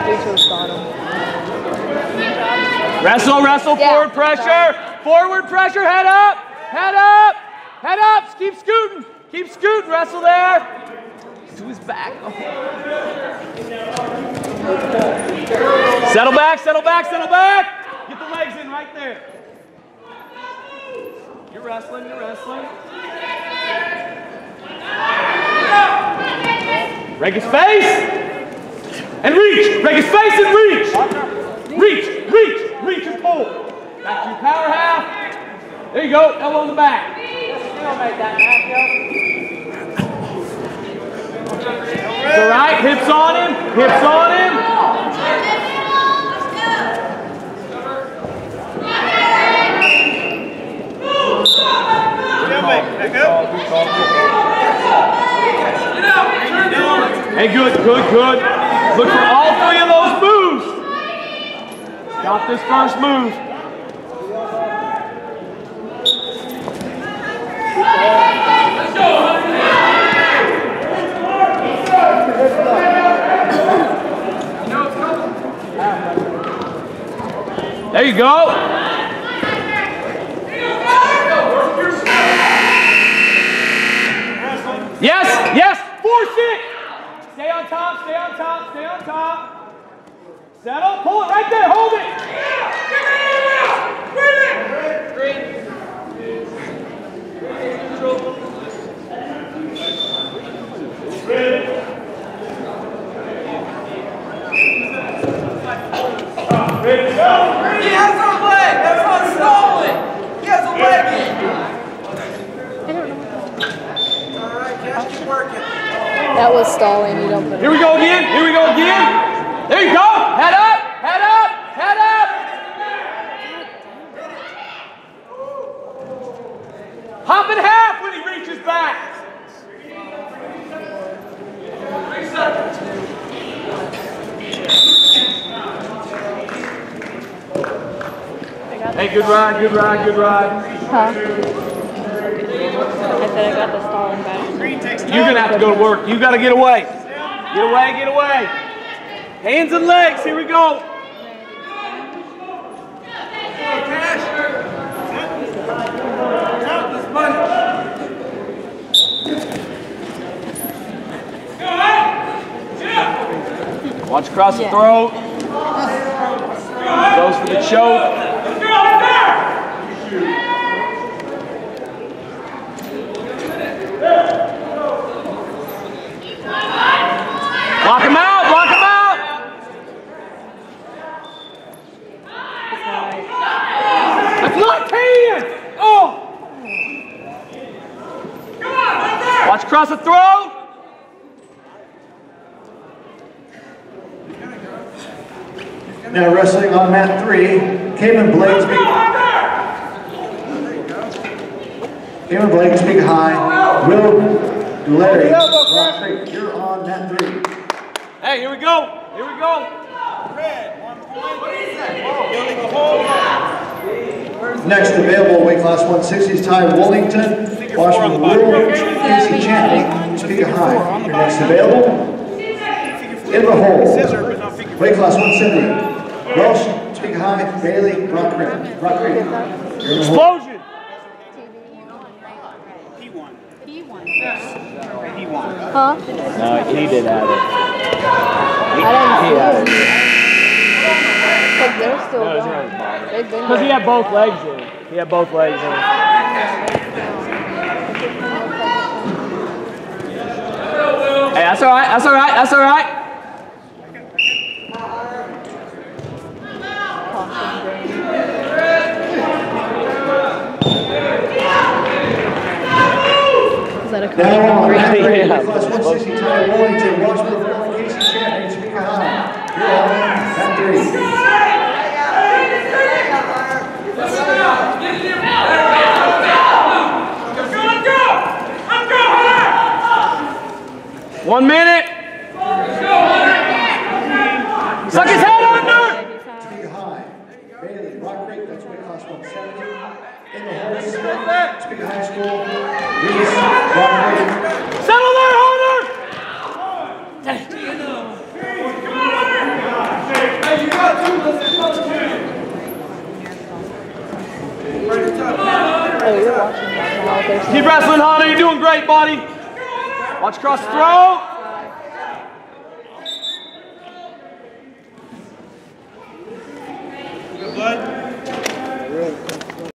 Wrestle, wrestle, Yeah. forward pressure. Forward pressure, head up, head up, head up. Keep scooting, wrestle there. To his back. Oh. Settle back, settle back, settle back. Get the legs in right there. You're wrestling, you're wrestling. Break his face. And reach, break his face and reach. Reach, reach, reach and pull. Back to your power half. There you go, elbow in the back. It's all right, hips on him, hips on him. Hey, good, good, good. Look for all three of those moves. Got this first move. Let's go. There you go. Yes, yes, force it. Stay on top, stay on top, stay on top. Settle, pull it right there, hold it. He has a leg, that's not stolen. He has a leg in. Alright, Cash, keep working. That was stalling. You don't put it. Here we go again, here we go again. There you go, head up, head up, head up. Hop in half when he reaches back. 3 seconds. Hey, good ride, good ride, good ride. Huh? I said I got the stalling back. You're going to have to go to work. You got to get away. Get away, get away. Hands and legs, here we go. Watch across the throat. Goes for the choke. Block him out, block him out. That's left hand. Oh. Watch across the throat. Now wrestling on mat 3, Cayman Blades speak high. Will Larry, you're on mat 3. Hey, here we go. Here we go. Next available weight class 160s Ty Wallington. Washington Will Casey Channing, speak high. Your next available. In the hole. Weight class 170. Welsh, speak high. Bailey, Rock Creek. Explosion. Huh? No, he did have it. I didn't see it. Because they're still going. They've been Because he had both legs in. He had both legs in. Hey, that's all right. That's all right. That's all right. Now on mat 3, weight class 160 Ty Wallington, Washington Casey Channing, speak high. You're on mat 3. Let's go! 1 minute. Suck his head under. Speak high. Bailey, Rock Creek, that's weight class 170. In the hole, speak high school. Reese, Rock Creek. Settle there, Hunter. Oh, you're watching that now. Keep wrestling, Hunter. You're doing great, buddy. Watch cross the throat.